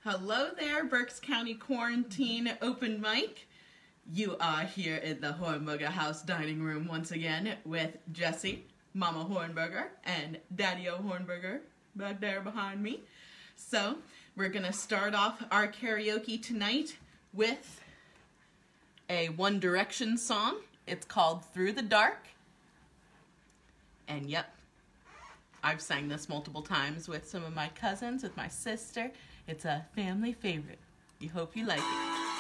Hello there, Berks County Quarantine Open Mic. You are here in the Hornberger House dining room once again with Jesse, Mama Hornberger, and Daddy-O Hornberger back there behind me. So, we're going to start off our karaoke tonight with a One Direction song. It's called Through the Dark. And yep, I've sang this multiple times with some of my cousins, with my sister. It's a family favorite. We hope you like it.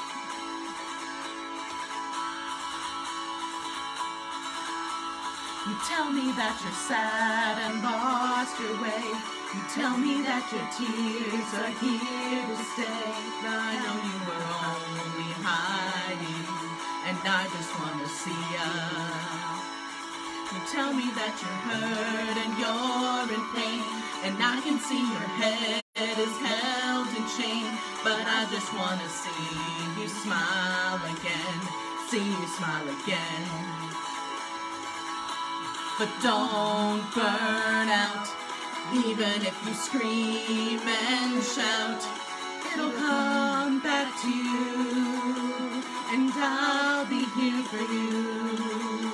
You tell me that you're sad and lost your way. You tell me that your tears are here to stay. I know you were only hiding, and I just want to see ya. You tell me that you're hurt and you're in pain, and I can see your head is held in shame, but I just want to see you smile again, see you smile again. But don't burn out, even if you scream and shout, it'll come back to you, and I'll be here for you.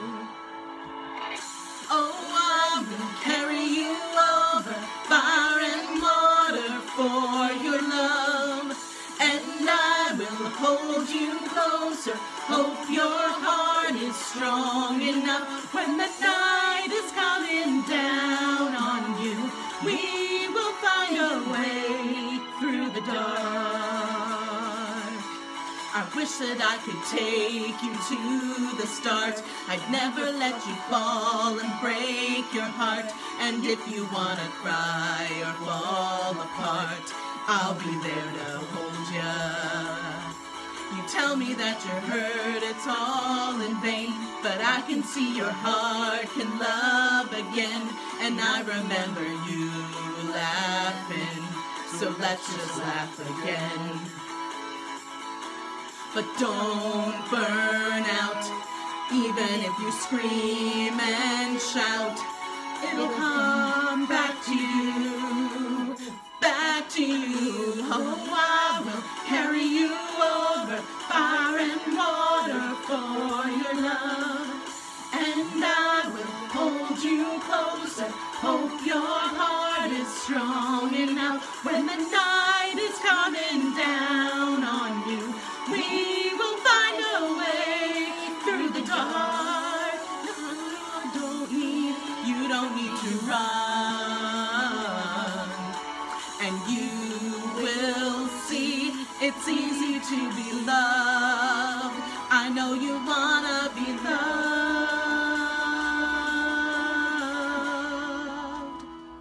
Oh, I will carry you over fire and water for your love, and I will hold you closer. Hope your heart is strong enough. When the night is coming down on you, we will find a way through the dark. I wish that I could take you to the start. I'd never let you fall and break your heart. And if you wanna cry or fall apart, I'll be there to hold ya. You tell me that you're hurt, it's all in vain, but I can see your heart can love again. And I remember you laughing, so let's just laugh again. But don't burn out, even if you scream and shout, it'll come back to you, back to you. Oh, I will carry you over fire and water for your love, and I will hold you closer. Hope your heart is strong enough. When the night is coming down on you, we will find a way through the dark. You don't need to run, and you will see it's easy to be loved. I know you wanna be loved.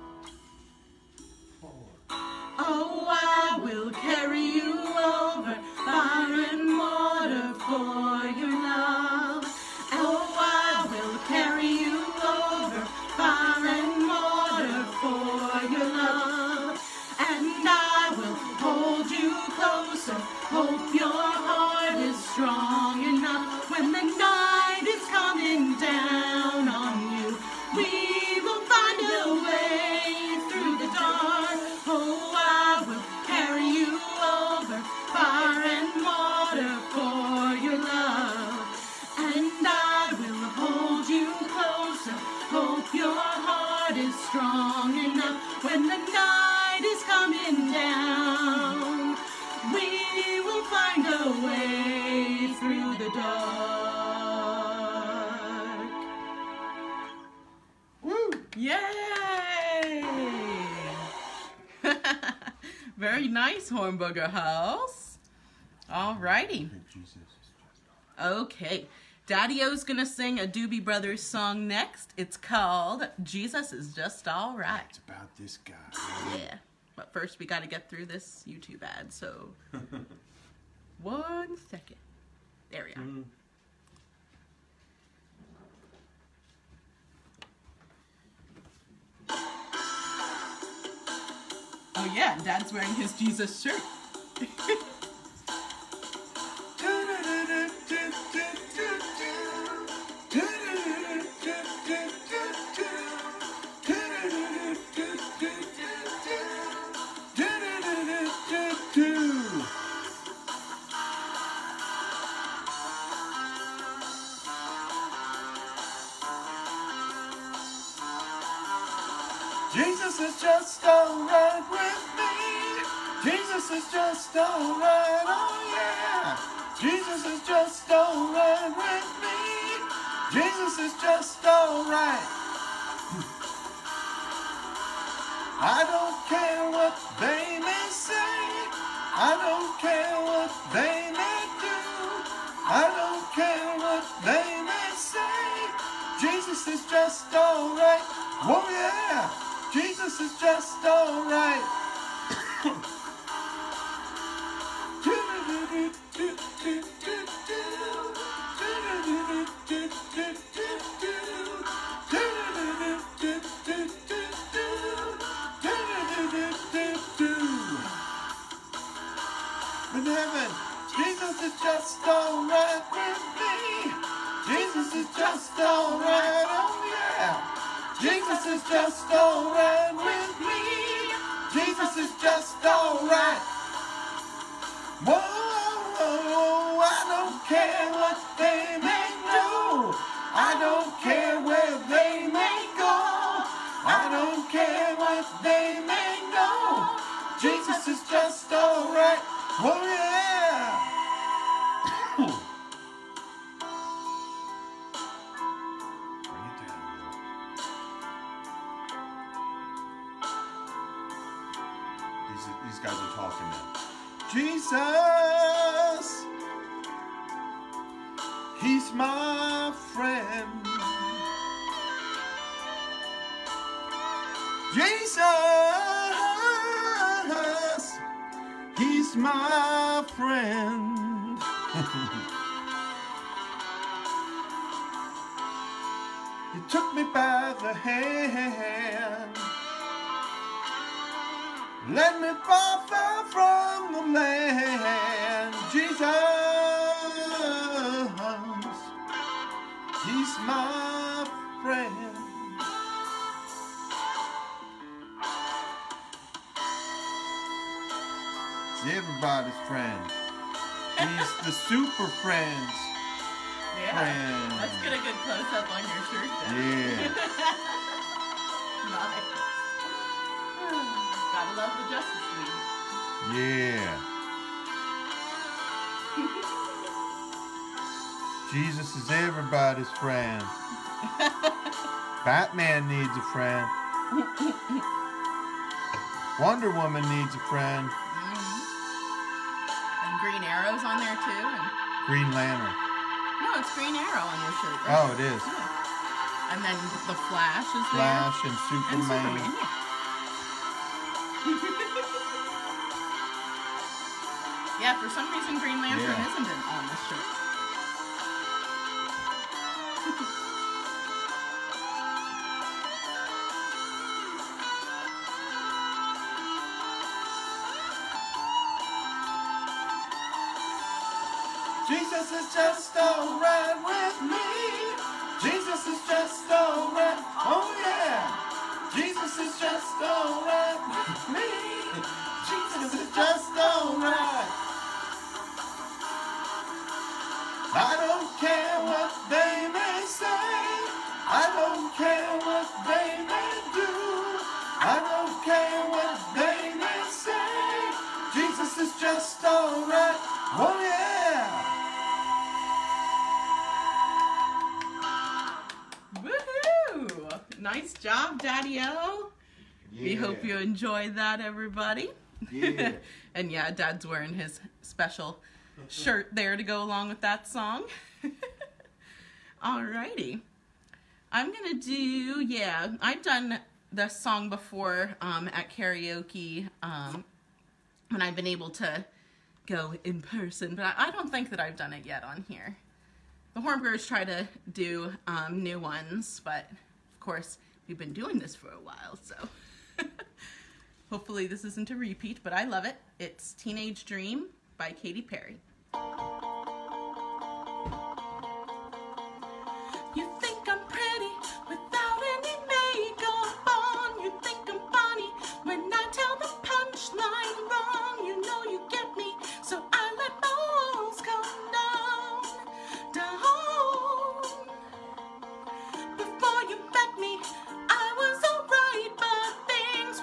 Oh, I will carry you over fire and water for your love. Oh, I will carry you over fire and water for your love, and I will hold you closer. Hope your heart is strong enough. When the night is coming down on you, we will find a way through the dark. Oh, I will carry you over fire and water for your love, and I will hold you closer. Hope your heart is strong enough. When the night is coming down, we will find a way through the dark. Woo! Yay! Very nice, Hornberger House. Alrighty. Okay. Daddy-O's gonna sing a Doobie Brothers song next. It's called Jesus Is Just Alright. It's about this guy. Yeah. But first we gotta get through this YouTube ad, so 1 second. There we are. Oh yeah, Dad's wearing his Jesus shirt. Jesus is just alright with me. Jesus is just alright, oh yeah. Jesus is just alright with me. Jesus is just alright. I don't care what they may say. I don't care what they may do. I don't care what they may say. Jesus is just alright. Oh yeah. Jesus is just alright. In heaven, Jesus is just alright with me. Jesus is just alright, oh yeah. Jesus is just alright with me. Jesus is just alright. Whoa, I don't care what they may do. I don't care where they may go. I don't care what they may know. Jesus is just alright. Oh yeah. Bring it down a little. These guys are talking now. Jesus, he's my friend. Jesus, he's my friend. He took me by the hand, let me fall far from the land. Jesus, he's my friend. He's everybody's friend. He's the super friends. Yeah, friend. let's get a good close-up on your shirt then. Yeah. Nice. Gotta love the Justice League. Yeah. Jesus is everybody's friend. Batman needs a friend. Wonder Woman needs a friend. And Green Arrow's on there too. And... Green Lantern. No, it's Green Arrow on your shirt. Right? Oh, it is. Yeah. And then the Flash is there. Flash and And Superman. Superman, yeah. Yeah, for some reason Green Lantern isn't on this shirt. Jesus is just alright with me. Jesus is just alright. Oh yeah. Jesus is just alright with me. Jesus is just alright. I don't care what they may say. I don't care what they may do. I don't care what they may say. Jesus is just alright. Oh yeah. Woohoo! Nice job, Daddy-O. We hope you enjoyed that, everybody. Yeah. And yeah, Dad's wearing his special shirt there to go along with that song. Alrighty. I'm gonna do, I've done this song before at karaoke when I've been able to go in person, but I don't think that I've done it yet on here. The Hornbrewers try to do new ones, but of course we've been doing this for a while, so hopefully this isn't a repeat, but I love it. It's Teenage Dream by Katy Perry. You think I'm pretty without any makeup on. You think I'm funny when I tell the punchline wrong. You know you get me, so I let balls come down. Before you met me, I was alright, but things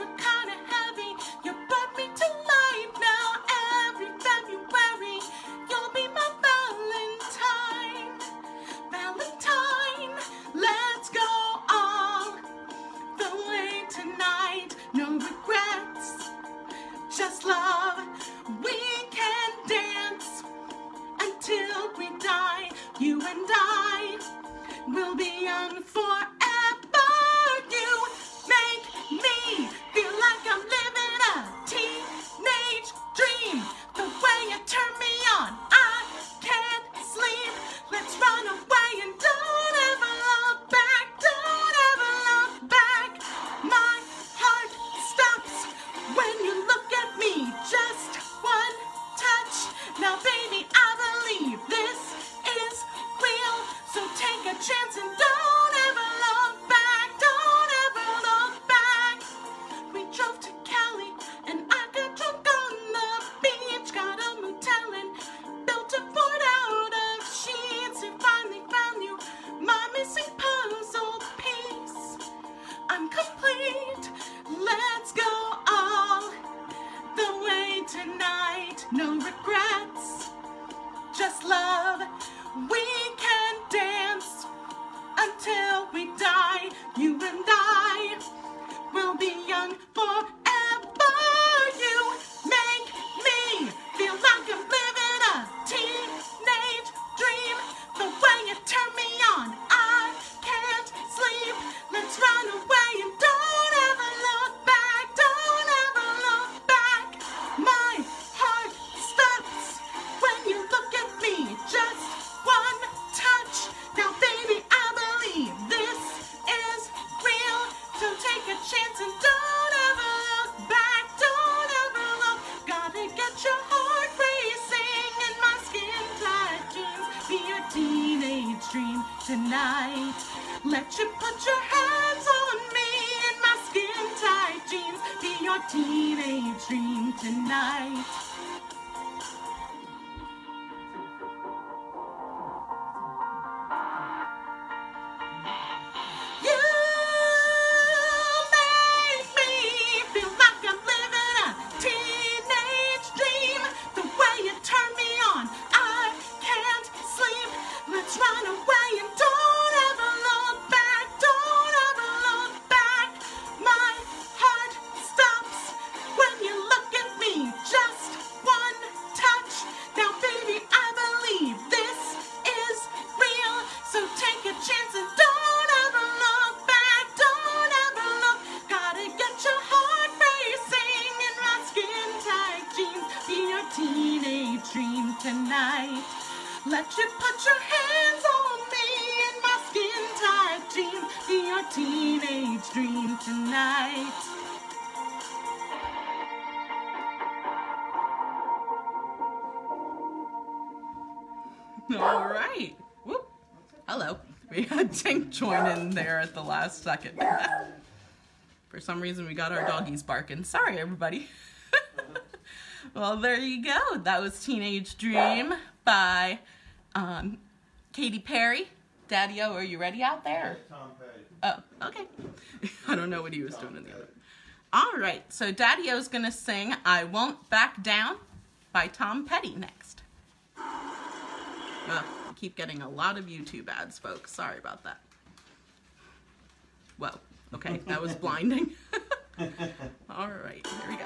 will be young forever. You make me feel like I'm living a teenage dream. The way you turn me on, I can't sleep. Let's run away and don't ever look back. Don't ever look back. My heart stops when you look at me. Just one touch. Now baby, I believe this is real. So take a chance and don't ever look back. Don't ever look back. We drove to Cali and I got drunk on the beach. Got a motel and built a fort out of sheets. And finally found you, my missing puzzle piece. I'm complete. Let's go all the way tonight. No regrets, just love. We can dance until we die. You and I will be young forever. You make me feel like I'm living a teenage dream. The way you turn me on, I can't sleep. Let's run away and don't ever look back. Don't ever look back. My heart stops when you look at me. Just one touch. Now baby, I believe this is real. So take a chance and don't ever look back. Don't ever look. Gotta get your heart racing in my skin tight jeans. Be your teenage dream tonight. Let you put your hands on me in my skin tight jeans. Be your teenage dream tonight. You make me feel like I'm living a teenage dream. The way you turn me on, I can't sleep. Let's run away and don't ever look back. Don't ever look back. My heart stops when you look at me. Just one touch. Now baby, I believe this is real. So take a chance and don't ever look back. Don't ever look. Gotta get your heart racing in my skin tight jeans. Be your teenage dream tonight. Let you put your hands on me in my skin tight jeans. Be your teenage dream tonight. All right. Whoop. Hello. We had Tink join in there at the last second. For some reason, we got our doggies barking. Sorry, everybody. Well, there you go. That was Teenage Dream by Katy Perry. Daddy-O, are you ready out there? Tom Petty. Oh, okay. I don't know what he was doing in the other. All right, so Daddy-O's going to sing I Won't Back Down by Tom Petty next. I keep getting a lot of YouTube ads, folks. Sorry about that. Whoa. Okay, that was blinding. All right, here we go.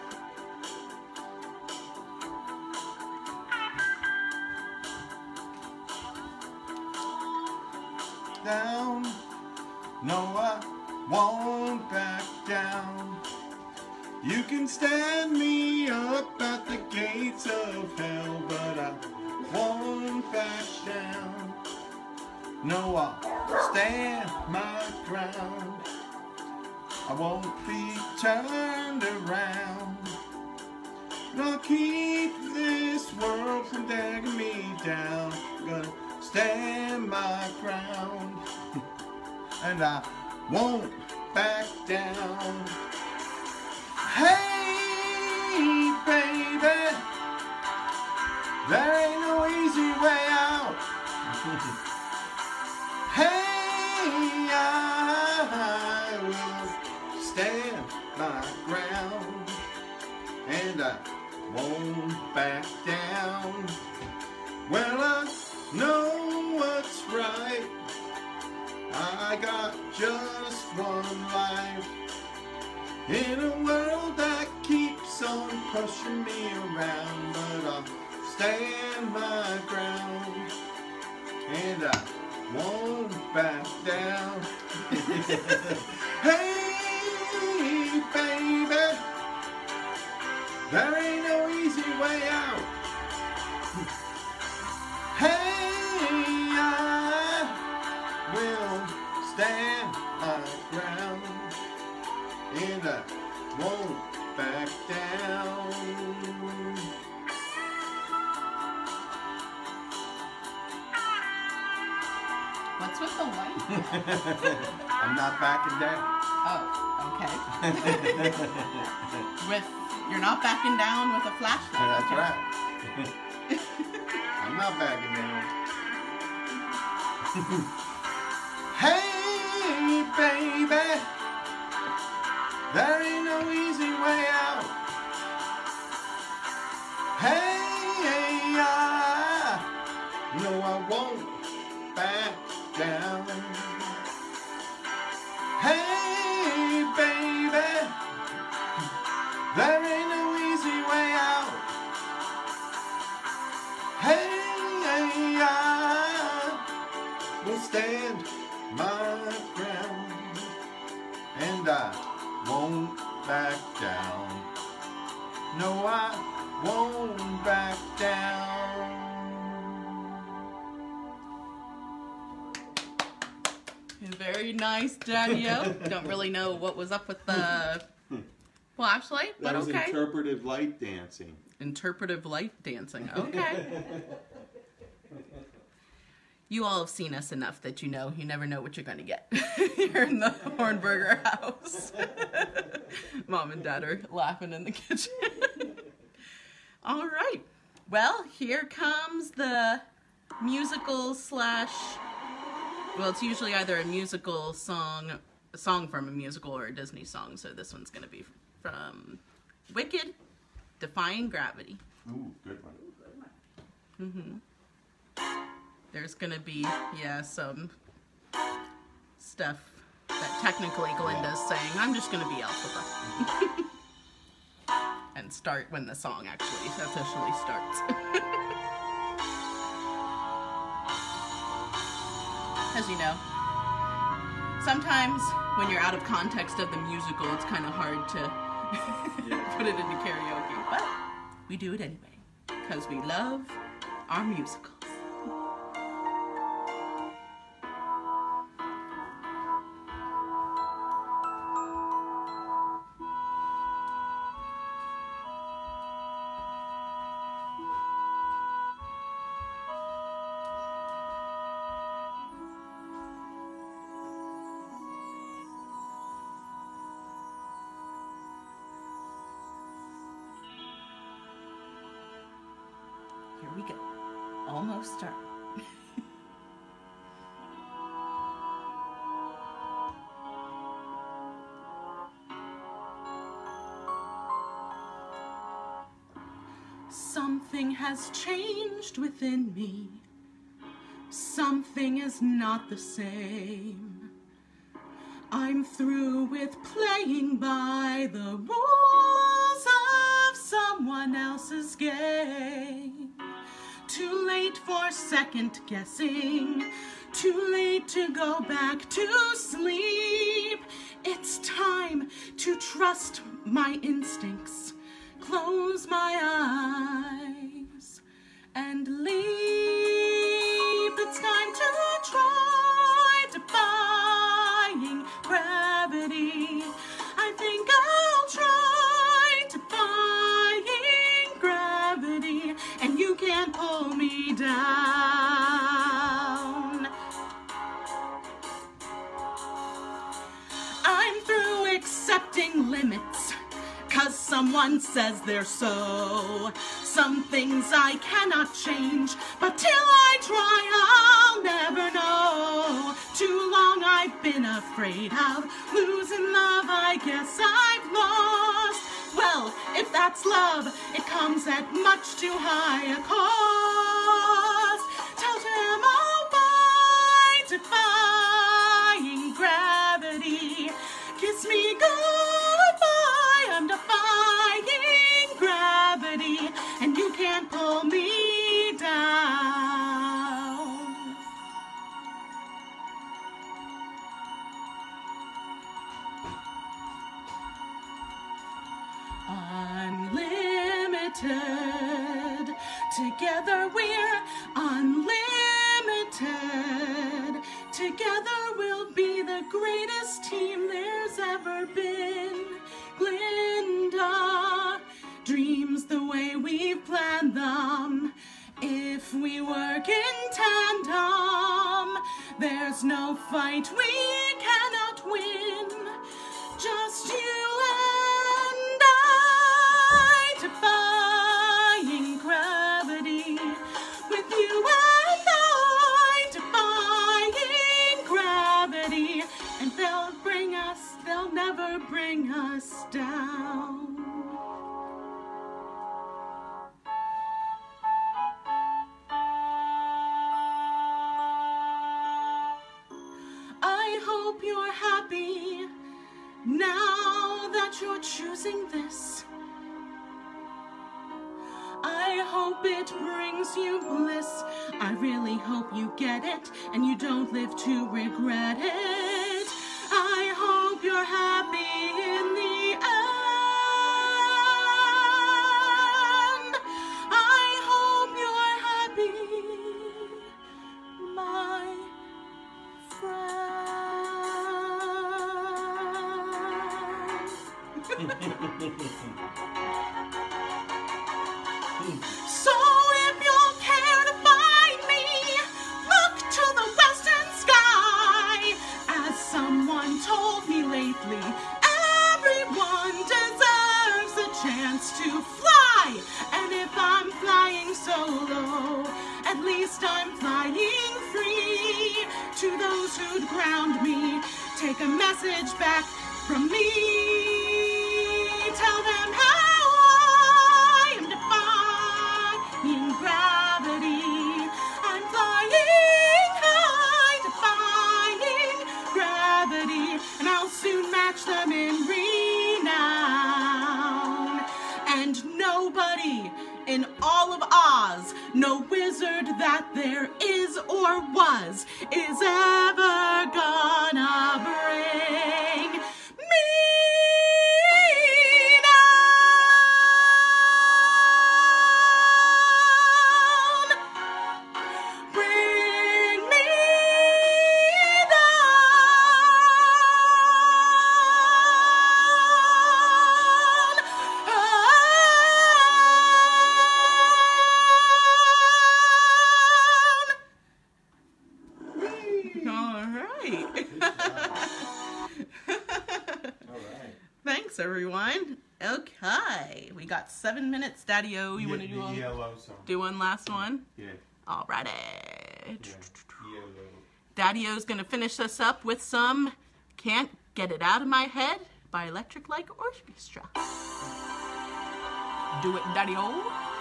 Down, no, I won't back down. You can stand me up at the gates of hell, but I won't back down. No, I'll stand my ground. I won't be turned around. And I'll keep this world from dragging me down. I'm gonna stand my ground. And I won't back down. Hey, baby, there ain't no easy way out. Hey, I will stand my ground, and I won't back down. Well, I know what's right. I got just one life in a world that keeps on pushing me around, but I'll stand my ground, and I won't back down. Hey, baby, there ain't no easy way out. Hey, I will stand my ground, and I won't back down. What's with the light? I'm not backing down. Oh, okay. You're not backing down with a flashlight. That's okay. right. I'm not backing down. Hey, baby, there ain't no easy way out. Hey, no, I won't back down. Hey, baby, there ain't no easy way out. Hey, I will stand my ground, and I won't back down. No, I won't back down. Very nice, Danielle. Don't really know what was up with the... Well, actually, but That was okay. interpretive light dancing. Interpretive light dancing. Okay. You all have seen us enough that you know you never know what you're going to get here in the Hornberger house. Mom and Dad are laughing in the kitchen. All right. Well, here comes the musical slash... Well, it's usually either a musical song, a song from a musical, or a Disney song. So this one's going to be from Wicked, Defying Gravity. Ooh, good one. Mm-hmm. There's going to be, yeah, some stuff that technically Glinda's saying. I'm just going to be Elphaba. And start when the song actually officially starts. As you know, sometimes when you're out of context of the musical, it's kind of hard to put it into karaoke. But we do it anyway, because we love our musicals. Here we go. Almost start. Something has changed within me. Something is not the same. I'm through with playing by the rules of someone else's game. Too late for second guessing. Too late to go back to sleep. It's time to trust my instincts. Close my eyes and leap. It's time to try defying gravity. I think I'll try defying gravity, and you can't pull me down. I'm through accepting limits, 'cause someone says they're so. Some things I cannot change, but till I try, I'll never know. Too long I've been afraid of losing love, I guess I've lost. Well, if that's love, it comes at much too high a cost. Tell them I'll buy defying gravity. Kiss me goodbye, I'm defying gravity, and you can't pull me down. limited. Together we're unlimited. Together we'll be the greatest team there's ever been. Glinda dreams the way we've planned them. If we work in tandem, there's no fight we cannot win. Just you and I, defying gravity. With you and I, defying gravity. And they'll never bring us down. I hope you're happy now that you're choosing this. I hope it brings you bliss. I really hope you get it and you don't live to regret it. I hope you're happy in the end. I hope you're happy, my So if you'll care to find me, look to the western sky. As someone told me lately, everyone deserves a chance to fly. And if I'm flying solo, at least I'm flying free. To those who'd ground me, take a message back from me. Tell them how I am defying gravity. I'm flying high, defying gravity. And I'll soon match them in renown. And nobody in all of Oz, no wizard that there is or was, is ever gonna bring me down. Bring me down. All right. Thanks, everyone. Okay, we got 7 minutes. Daddy-O, you want to do one? Yellow song. Do one last one? Yeah. Alrighty. Yellow. Daddy-O's gonna finish us up with some Can't Get It Out of My Head by Electric Light Orchestra. Do it, Daddy-O.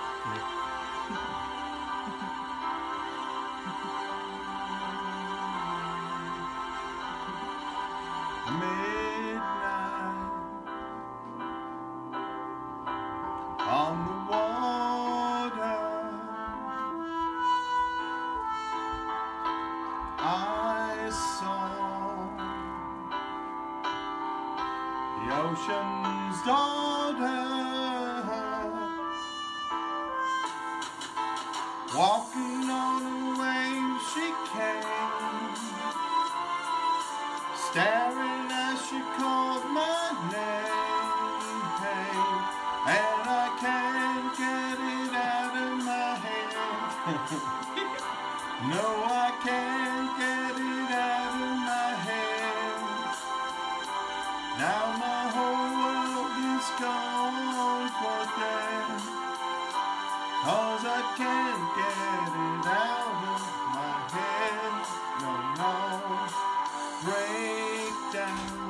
Midnight on the water, I saw the ocean's daughter walking on a wave. She came, staring as she called my name, and I can't get it out of my head. No, I can't get it out of my head. Now my whole world is gone for dead, 'cause I can't get it out of my head. No, no. Breakdown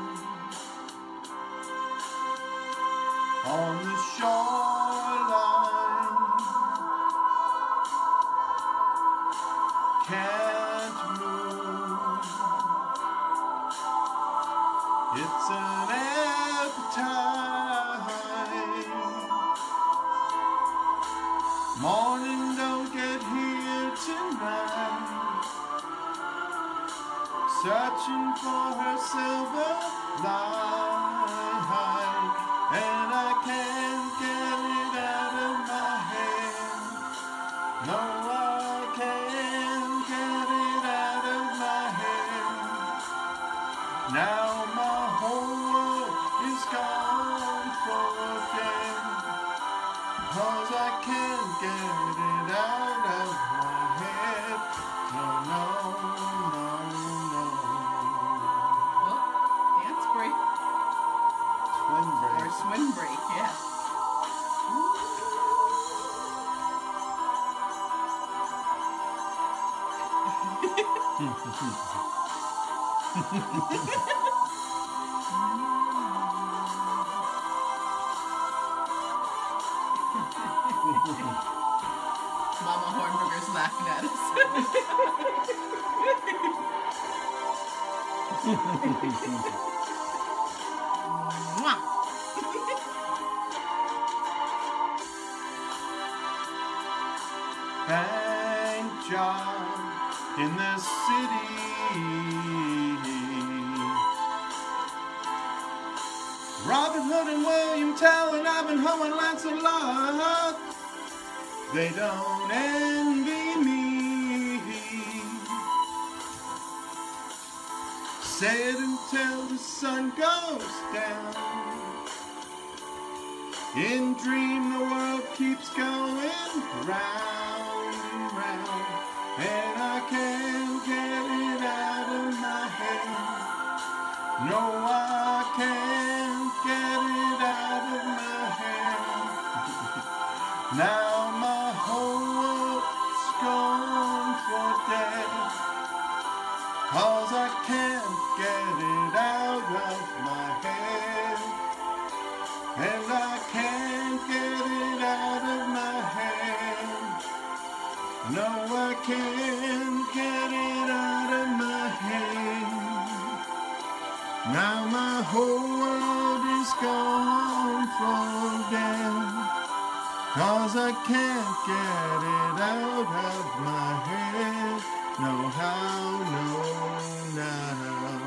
on the shoreline, can't move. It's an appetite. Morning don't get here tonight. Searching for her silver light, and I can't get it out of my No, I can't get it out of my head. Now my whole world is gone for again. 'Cause I can't get it out of my head. No, no, no, no. Well, dance break. Swing break. Or swing break, yeah. Mama Hornberger's laughing at us. Mwah. Thank John in the city. Robin Hood and William Tell and Ivanhoe and Lancelot, they don't envy me. Say it until the sun goes down. In dream the world keeps going round and round, and I can't get it out of my head. No, I can't get it out of my head. Now my whole world's gone for dead. 'Cause I can't get it out of my head. And I can't get it out of my head. No, I can't get it out of my head. Now my whole world is gone for dead. 'Cause I can't get it out of my head. No, how, no, now.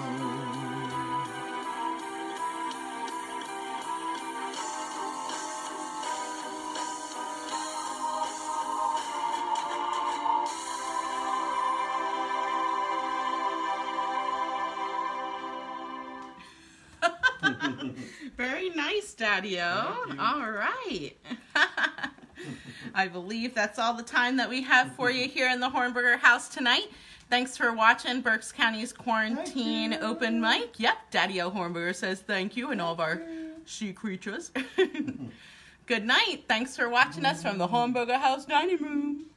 Very nice, Daddy-O. All right. I believe that's all the time that we have for you here in the Hornberger house tonight. Thanks for watching Berks County's Quarantine Open Mic. Yep, Daddy-O Hornberger says thank you and all of our she creatures. Good night. Thanks for watching us from the Hornberger house dining room.